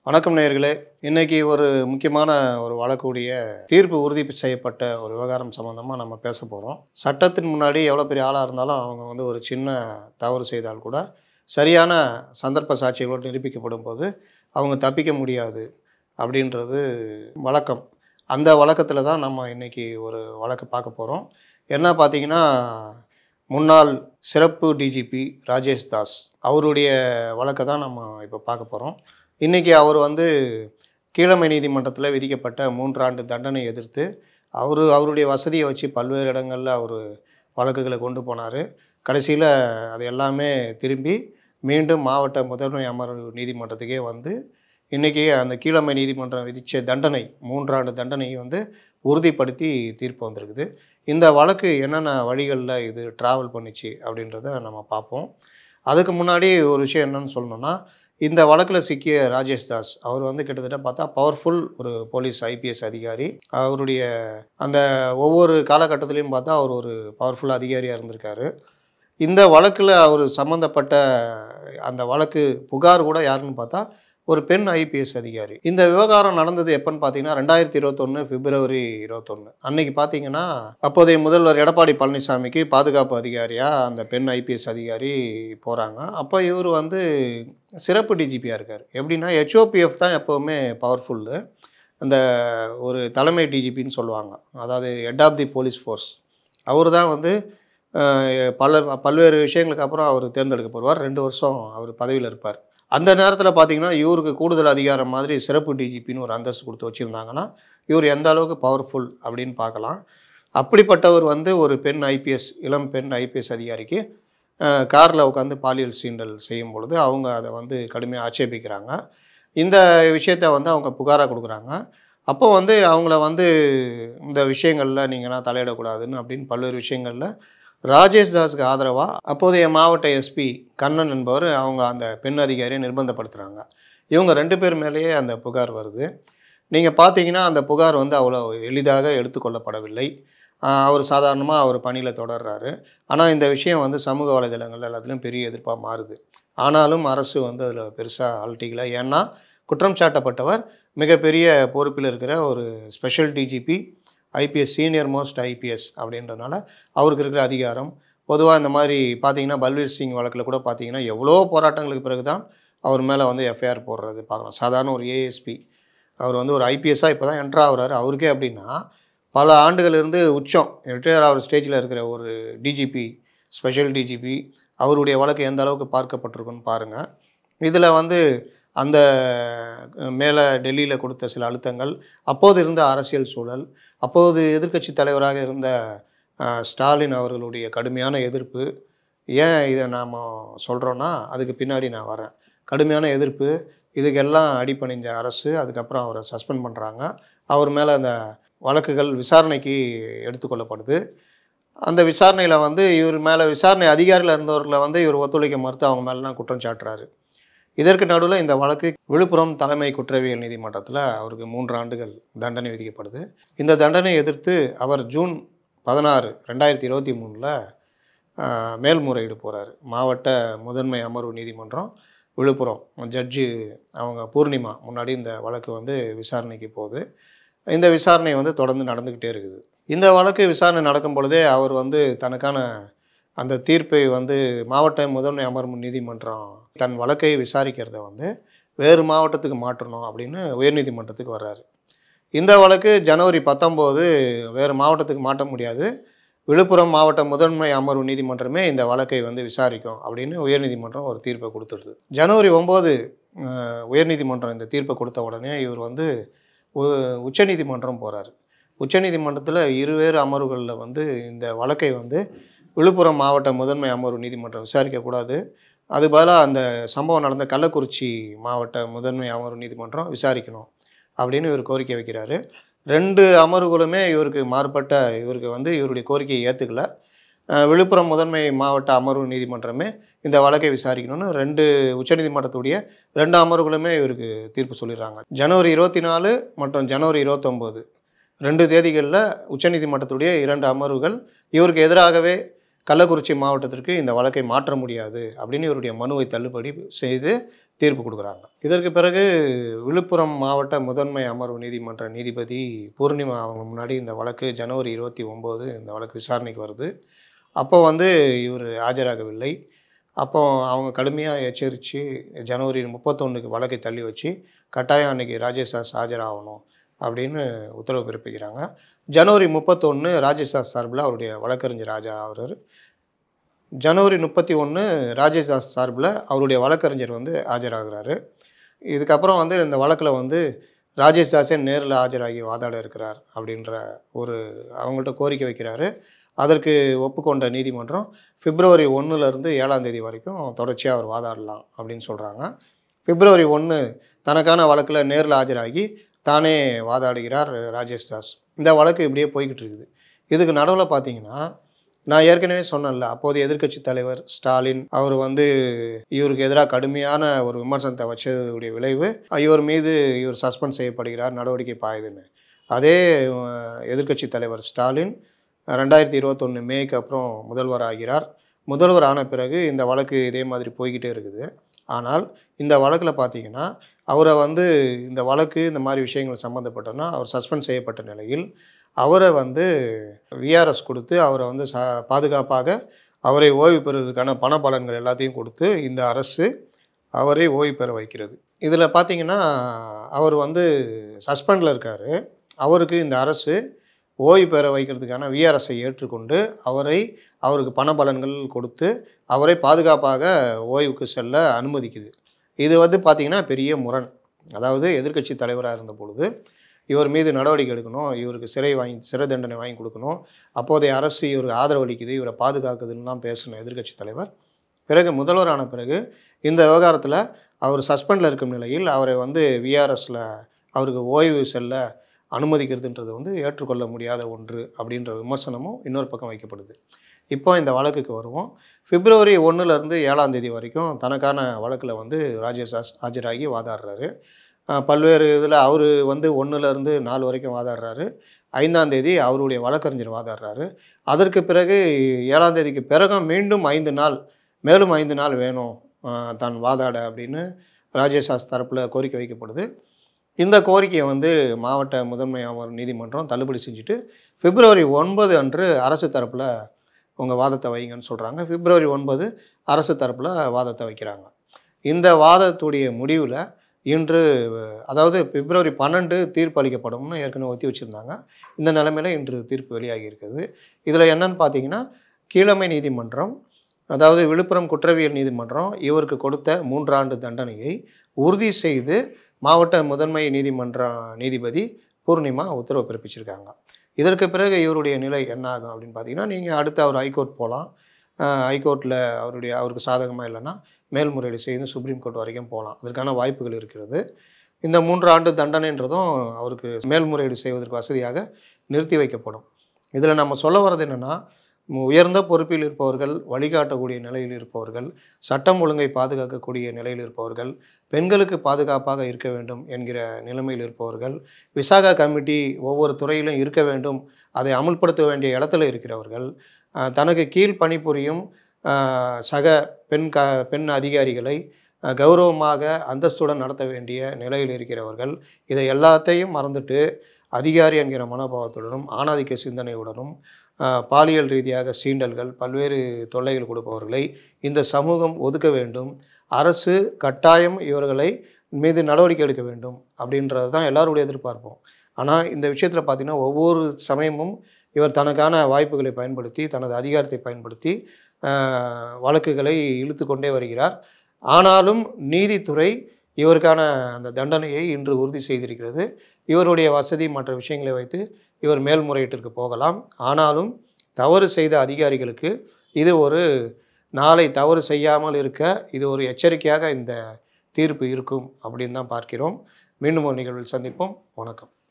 வணக்கம் நேயர்களே. இன்னைக்கு ஒரு முக்கியமான ஒரு வழக்குடைய தீர்ப்பு உறுதி செய்யப்பட்ட ஒரு விவகாரம் சம்மந்தமா நம்ம பேச போறோம். சட்டத்தின் முன்னாடி எவ்வளோ பெரிய ஆளா இருந்தாலும் அவங்க ஒரு சின்ன தவறு செய்தால் கூட, சரியான சந்தர்ப்ப சாட்சிகளோடு நிரூபிக்கப்படும்போது, அவங்க தப்பிக்க முடியாது அப்படின்றது வழக்கம். அந்த வழக்கத்தில தான் நம்ம இன்னைக்கு ஒரு வழக்கு பார்க்க போறோம். என்ன பார்த்தீங்கன்னா, முன்னாள் சிறப்பு டிஜிபி ராஜேஷ் தாஸ் அவருடைய வழக்க தான் நம்ம இப்போ பார்க்க போறோம். இன்னைக்கு அவர் கீழமை நீதிமன்றத்தில் விதிக்கப்பட்ட 3 ஆண்டு தண்டனை எதிர்த்து அவருடைய வசதியை வச்சு பல்வேறு இடங்களில் வழக்குகளை கொண்டு போனார். கடைசியில் அது எல்லாமே திரும்பி மீண்டும் மாவட்ட முதன்மை அமர்வு நீதிமன்றத்துக்கே இன்றைக்கி அந்த கீழமை நீதிமன்றம் விதித்த தண்டனை 3 ஆண்டு தண்டனையை உறுதிப்படுத்தி தீர்ப்பு வந்திருக்குது. இந்த வழக்கு என்னென்ன வழிகளில் இது ட்ராவல் பண்ணிச்சு அப்படின்றத நம்ம பார்ப்போம். அதுக்கு முன்னாடி ஒரு விஷயம் என்னென்னு சொல்லணும்னா, இந்த வழக்கில் சிக்கிய ராஜேஷ் தாஸ் அவர் கிட்டத்தட்ட பார்த்தா பவர்ஃபுல் ஒரு போலீஸ் ஐபிஎஸ் அதிகாரி. அவருடைய அந்த ஒவ்வொரு காலகட்டத்திலையும் பார்த்தா அவர் ஒரு பவர்ஃபுல் அதிகாரியாக இருந்திருக்காரு. இந்த வழக்கில் அவர் சம்மந்தப்பட்ட அந்த வழக்கு புகார் கூட யாருன்னு பார்த்தா ஒரு பெண் ஐபிஎஸ் அதிகாரி. இந்த விவகாரம் நடந்தது எப்போன்னு பார்த்தீங்கன்னா 2021 பிப்ரவரி 21 அன்னைக்கு பார்த்தீங்கன்னா, அப்போதைய முதல்வர் எடப்பாடி பழனிசாமிக்கு பாதுகாப்பு அதிகாரியாக அந்த பெண் ஐபிஎஸ் அதிகாரி போகிறாங்க. அப்போ இவர் சிறப்பு டிஜிபியாக இருக்கார். எப்படின்னா ஹெச்ஓபிஎஃப் தான் எப்போவுமே பவர்ஃபுல்லு. அந்த ஒரு தலைமை டிஜிபின்னு சொல்லுவாங்க. அதாவது head of the police force. அவர் தான் பல்வேறு விஷயங்களுக்கு அப்புறம் அவர் தேர்ந்தெடுக்கப்படுவார். 2 வருஷம் அவர் பதவியில் இருப்பார். அந்த நேரத்தில் பார்த்தீங்கன்னா, இவருக்கு கூடுதல் அதிகாரம் மாதிரி சிறப்பு டிஜிபின்னு ஒரு அந்தஸ்து கொடுத்து வச்சுருந்தாங்கன்னா, இவர் எந்த அளவுக்கு பவர்ஃபுல் அப்படின்னு பார்க்கலாம். அப்படிப்பட்டவர் ஒரு பெண் ஐபிஎஸ் இளம் பெண் ஐபிஎஸ் அதிகாரிக்கு காரில் உட்காந்து பாலியல் சீண்டல் செய்யும் பொழுது அவங்க அதை கடுமையாக ஆட்சேபிக்கிறாங்க. இந்த விஷயத்தை அவங்க புகாராக கொடுக்குறாங்க. அப்போ அவங்கள இந்த விஷயங்களில் நீங்கள்லாம் தலையிடக்கூடாதுன்னு அப்படின்னு பல்வேறு விஷயங்களில் ராஜேஷ் தாஸுக்கு ஆதரவாக அப்போதைய மாவட்ட எஸ்பி கண்ணன் என்பவர் அந்த பெண் அதிகாரியை நிர்பந்தப்படுத்துகிறாங்க. இவங்க 2 பேர் மேலேயே அந்த புகார் வருது. நீங்கள் பார்த்தீங்கன்னா அந்த புகார் அவ்வளோ எளிதாக எடுத்துக்கொள்ளப்படவில்லை. அவர் சாதாரணமாக அவர் பணியில் தொடர்றாரு. ஆனால் இந்த விஷயம் சமூக வலைதளங்கள் எல்லாத்துலேயும் பெரிய எதிர்ப்பாக மாறுது. ஆனாலும் அரசு அதில் பெருசாக அலட்டிக்கல. ஏன்னா குற்றம் சாட்டப்பட்டவர் மிகப்பெரிய பொறுப்பில் இருக்கிற ஒரு special DGP IPS senior most IPS அப்படின்றதுனால அவருக்கு இருக்கிற அதிகாரம். பொதுவாக இந்த மாதிரி பார்த்தீங்கன்னா பல்வீர் சிங் வழக்கில் கூட பார்த்தீங்கன்னா எவ்வளோ போராட்டங்களுக்கு பிறகு தான் அவர் மேலே எஃப்ஐஆர் போடுறது பார்க்குறோம். சாதாரண ஒரு ஏஎஸ்பி அவர் ஒரு ஐபிஎஸ்ஸாக இப்போ தான் என்ட்ரு ஆகுறாரு. அவருக்கே அப்படின்னா பல ஆண்டுகள் இருந்து உச்சம் ரிட்டையர் ஆகிற ஸ்டேஜில் இருக்கிற ஒரு டிஜிபி ஸ்பெஷல் டிஜிபி அவருடைய வழக்கு எந்த அளவுக்கு பார்க்கப்பட்டிருக்குன்னு பாருங்கள். இதில் அந்த மேலே டெல்லியில் கொடுத்த சில அழுத்தங்கள், அப்போது இருந்த அரசியல் சூழல், அப்போது எதிர்க்கட்சி தலைவராக இருந்த ஸ்டாலின் அவர்களுடைய கடுமையான எதிர்ப்பு. ஏன் இதை நாம் சொல்கிறோன்னா அதுக்கு பின்னாடி நான் வரேன். கடுமையான எதிர்ப்பு, இதுக்கெல்லாம் அடிபணிஞ்ச அரசு அதுக்கப்புறம் அவரை சஸ்பெண்ட் பண்ணுறாங்க. அவர் மேலே அந்த வழக்குகள் விசாரணைக்கு எடுத்துக்கொள்ளப்படுது. அந்த விசாரணையில் இவர் மேலே விசாரணை அதிகாரியில் இருந்தவர்களை இவர் ஒத்துழைக்க மறுத்து அவங்க மேலாம் குற்றம் சாட்டுறாரு. இதற்கு நடுவில் இந்த வழக்கு விழுப்புரம் தலைமை குற்றவியல் நீதிமன்றத்தில் அவருக்கு 3 ஆண்டுகள் தண்டனை விதிக்கப்படுது. இந்த தண்டனையை எதிர்த்து அவர் ஜூன் 16, 2023 மேல்முறையீடு போகிறார். மாவட்ட முதன்மை அமர்வு நீதிமன்றம் விழுப்புரம் ஜட்ஜு அவங்க பூர்ணிமா முன்னாடி இந்த வழக்கு விசாரணைக்கு போகுது. இந்த விசாரணை தொடர்ந்து நடந்துக்கிட்டே இருக்குது. இந்த வழக்கு விசாரணை நடக்கும் பொழுதே அவர் தனக்கான அந்த தீர்ப்பை மாவட்ட முதன்மை அமர்வு நீதிமன்றம் தன் வழக்கை விசாரிக்கிறத வேறு மாவட்டத்துக்கு மாற்றணும் அப்படின்னு உயர்நீதிமன்றத்துக்கு வர்றாரு. இந்த வழக்கு ஜனவரி 19 வேறு மாவட்டத்துக்கு மாற்ற முடியாது, விழுப்புரம் மாவட்ட முதன்மை அமர்வு நீதிமன்றமே இந்த வழக்கை விசாரிக்கும் அப்படின்னு உயர்நீதிமன்றம் ஒரு தீர்ப்பை கொடுத்துடுது. ஜனவரி 9 உயர்நீதிமன்றம் இந்த தீர்ப்பை கொடுத்த உடனே இவர் உச்சநீதிமன்றம் போகிறார். உச்சநீதிமன்றத்தில் இருவேறு அமர்வுகளில் இந்த வழக்கை விழுப்புரம் மாவட்ட முதன்மை அமர்வு நீதிமன்றம் விசாரிக்கக்கூடாது, அது பதிலாக அந்த சம்பவம் நடந்த கள்ளக்குறிச்சி மாவட்ட முதன்மை அமர்வு நீதிமன்றம் விசாரிக்கணும் அப்படின்னு இவர் கோரிக்கை வைக்கிறாரு. 2 அமர்வுகளுமே இவருக்கு மாறுபட்ட இவருடைய கோரிக்கையை ஏற்றுக்கல. விழுப்புரம் முதன்மை மாவட்ட அமர்வு நீதிமன்றமே இந்த வழக்கை விசாரிக்கணும்னு 2 உச்சநீதிமன்றத்துடைய 2 அமர்வுகளுமே இவருக்கு தீர்ப்பு சொல்லிடுறாங்க. ஜனவரி 24 மற்றும் ஜனவரி 29 2 தேதிகளில் உச்சநீதிமன்றத்துடைய 2 அமர்வுகள் இவருக்கு எதிராகவே கள்ளக்குறிச்சி மாவட்டத்திற்கு இந்த வழக்கை மாற்ற முடியாது அப்படின்னு இவருடைய மனுவை தள்ளுபடி செய்து தீர்ப்பு கொடுக்குறாங்க. இதற்கு பிறகு விழுப்புரம் மாவட்ட முதன்மை அமர்வு நீதிமன்ற நீதிபதி பூர்ணிமா அவங்க முன்னாடி இந்த வழக்கு ஜனவரி 29 இந்த வழக்கு விசாரணைக்கு வருது. அப்போ வந்து இவர் ஆஜராகவில்லை. அப்போ அவங்க கடுமையாக எச்சரித்து ஜனவரி 31க்கு வழக்கை தள்ளி வச்சு கட்டாயம் அன்னைக்கு ராஜேஷ் ஆஜராகணும் அப்படின்னு உத்தரவு பிறப்பிக்கிறாங்க. ஜனவரி 31 ராஜேஷ் சார்பில் அவருடைய வழக்கறிஞர் ஆஜராகிறார். ஜனவரி 31 ராஜேஷ் சார்பில் அவருடைய வழக்கறிஞர் வந்து ஆஜராகிறாரு. இதுக்கப்புறம் வந்து இந்த வழக்கில் வந்து ராஜேஷ் நேரில் ஆஜராகி வாதாட இருக்கிறார் அப்படின்ற ஒரு அவங்கள்ட்ட கோரிக்கை வைக்கிறாரு. அதற்கு ஒப்புக்கொண்ட நீதிமன்றம் பிப்ரவரி 1லேருந்து 7ஆம் தேதி வரைக்கும் தொடர்ச்சியாக அவர் வாதாடலாம் அப்படின்னு சொல்கிறாங்க. பிப்ரவரி 1 தனக்கான வழக்கில் நேரில் ஆஜராகி தானே வாதாடுகிறார் ராஜேஷ். இந்த வழக்கு இப்படியே போய்கிட்டு இருக்குது. இதுக்கு நடுவில் பார்த்தீங்கன்னா, நான் ஏற்கனவே சொன்னேன்ல, அப்போதைய எதிர்க்கட்சி தலைவர் ஸ்டாலின் அவர் வந்து இவருக்கு எதிராக கடுமையான ஒரு விமர்சனத்தை வச்சதுடைய விளைவு இவர் மீது இவர் சஸ்பெண்ட் செய்யப்படுகிறார், நடவடிக்கை பாயுதுன்னு. அதே எதிர்க்கட்சி தலைவர் ஸ்டாலின் 2021 மேக்கு அப்புறம் முதல்வர் ஆகிறார். முதல்வர் ஆன பிறகு இந்த வழக்கு இதே மாதிரி போய்கிட்டே இருக்குது. ஆனால் இந்த வழக்கில் பார்த்தீங்கன்னா, அவரை வந்து இந்த வழக்கு இந்த மாதிரி விஷயங்கள் சம்மந்தப்பட்டோன்னா அவர் சஸ்பெண்ட் செய்யப்பட்ட நிலையில் அவரை வந்து விஆர்எஸ் கொடுத்து அவரை வந்து பாதுகாப்பாக அவரை ஓய்வு பெறுவதற்கான பண பலன்கள் எல்லாத்தையும் கொடுத்து இந்த அரசு அவரை ஓய்வு பெற வைக்கிறது. இதில் பார்த்தீங்கன்னா, அவர் வந்து சஸ்பெண்டில் இருக்கார். அவருக்கு இந்த அரசு ஓய்வு பெற வைக்கிறதுக்கான விஆர்எஸை ஏற்றுக்கொண்டு அவருக்கு பண பலன்கள் கொடுத்து அவரை பாதுகாப்பாக ஓய்வுக்கு செல்ல அனுமதிக்குது. இது வந்து பார்த்திங்கன்னா பெரிய முரண். அதாவது எதிர்க்கட்சி தலைவராக இருந்த பொழுது இவர் மீது நடவடிக்கை எடுக்கணும், இவருக்கு சிறை தண்டனை வாங்கி கொடுக்கணும், அப்போதைய அரசு இவருக்கு ஆதரவு அளிக்குது, இவரை பாதுகாக்குதுன்னெலாம் பேசின எதிர்க்கட்சி தலைவர் பிறகு முதல்வரான பிறகு இந்த விவகாரத்தில் அவர் சஸ்பெண்டில் இருக்கும் நிலையில் அவரை வந்து விஆர்எஸில் அவருக்கு ஓய்வு செல்ல அனுமதிக்கிறதுன்றது வந்து ஏற்றுக்கொள்ள முடியாத ஒன்று அப்படின்ற விமர்சனமும் இன்னொரு பக்கம் வைக்கப்படுது. இப்போ இந்த வழக்குக்கு வருவோம். பிப்ரவரி 1லேருந்து 7ஆம் தேதி வரைக்கும் தனக்கான வழக்கில் வந்து ராஜேஷ் ஆஜராகி வாதாடுறாரு. பல்வேறு இதில் அவர் வந்து 1லேருந்து 4 வரைக்கும் வாதாடுறாரு. 5ஆம் தேதி அவருடைய வழக்கறிஞர் வாதாடுறாரு. அதற்கு பிறகு 7ஆம் தேதிக்கு பிறகும் மீண்டும் 5 நாள் மேலும் 5 நாள் வேணும் தான் வாதாட அப்படின்னு ராஜேஷ் தரப்பில் கோரிக்கை வைக்கப்படுது. இந்த கோரிக்கையை வந்து மாவட்ட முதன்மை அமர்வு நீதிமன்றம் தள்ளுபடி செஞ்சுட்டு பிப்ரவரி 9 அன்று அரசு தரப்பில் உங்கள் வாதத்தை வைங்கன்னு சொல்கிறாங்க. பிப்ரவரி 9 அரசு தரப்பில் வாதத்தை வைக்கிறாங்க. இந்த வாதத்துடைய முடிவில் இன்று, அதாவது பிப்ரவரி 12 தீர்ப்பு அளிக்கப்படும்னு ஏற்கனவே ஒத்தி வச்சுருந்தாங்க. இந்த நிலைமையில் இன்று தீர்ப்பு வெளியாகி இருக்குது. இதில் என்னன்னு பார்த்தீங்கன்னா, கீழமை நீதிமன்றம், அதாவது விழுப்புரம் குற்றவியல் நீதிமன்றம் இவருக்கு கொடுத்த 3 ஆண்டு தண்டனையை உறுதி செய்து மாவட்ட முதன்மை நீதிமன்ற நீதிபதி பூர்ணிமா உத்தரவு பிறப்பிச்சிருக்காங்க. இதற்கு பிறகு இவருடைய நிலை என்ன ஆகும் அப்படின்னு பார்த்தீங்கன்னா, நீங்கள் அடுத்து அவர் ஹைகோர்ட் போகலாம். ஹைகோர்ட்டில் அவருக்கு சாதகமாக இல்லைன்னா மேல்முறையீடு செய்து சுப்ரீம் கோர்ட் வரைக்கும் போகலாம். அதற்கான வாய்ப்புகள் இருக்கிறது. இந்த 3 ஆண்டு தண்டனைன்றதும் அவருக்கு மேல்முறையீடு செய்வதற்கு வசதியாக நிறுத்தி வைக்கப்படும். இதில் நம்ம சொல்ல வர்றது என்னென்னா, உயர்ந்த பொறுப்பில் இருப்பவர்கள், வழிகாட்டக்கூடிய நிலையில் இருப்பவர்கள், சட்டம் ஒழுங்கை பாதுகாக்கக்கூடிய நிலையில் இருப்பவர்கள், பெண்களுக்கு பாதுகாப்பாக இருக்க வேண்டும் என்கிற நிலைமையில் இருப்பவர்கள், விசாகா கமிட்டி ஒவ்வொரு துறையிலும் இருக்க வேண்டும், அதை அமுல்படுத்த வேண்டிய இடத்துல இருக்கிறவர்கள், தனக்கு கீழ் பணிபுரியும் சக பெண் அதிகாரிகளை கௌரவமாக அந்தஸ்துடன் நடத்த வேண்டிய நிலையில் இருக்கிறவர்கள், இதை எல்லாத்தையும் மறந்துட்டு அதிகாரி என்கிற மனோபாவத்துடனும் ஆணாதிக்க சிந்தனையுடனும் பாலியல் ரீதியாக சீண்டல்கள், பல்வேறு தொல்லைகள் கொடுப்பவர்களை இந்த சமூகம் ஒதுக்க வேண்டும். அரசு கட்டாயம் இவர்களை மீது நடவடிக்கை எடுக்க வேண்டும் அப்படின்றது தான் எல்லாருடைய எதிர்பார்ப்போம். ஆனால் இந்த விஷயத்தில் பார்த்திங்கன்னா, ஒவ்வொரு சமயமும் இவர் தனக்கான வாய்ப்புகளை பயன்படுத்தி, தனது அதிகாரத்தை பயன்படுத்தி வழக்குகளை இழுத்து கொண்டே வருகிறார். ஆனாலும் நீதித்துறை இவருக்கான அந்த தண்டனையை இன்று உறுதி செய்திருக்கிறது. இவருடைய வசதி மற்ற விஷயங்களை வைத்து இவர் மேல்முறையீட்டிற்கு போகலாம். ஆனாலும் தவறு செய்த அதிகாரிகளுக்கு இது ஒரு நாளை தவறு செய்யாமல் இருக்க இது ஒரு எச்சரிக்கையாக இந்த தீர்ப்பு இருக்கும் அப்படின்னு தான் பார்க்கிறோம். மீண்டும் ஒரு நிகழ்வில் சந்திப்போம். வணக்கம்.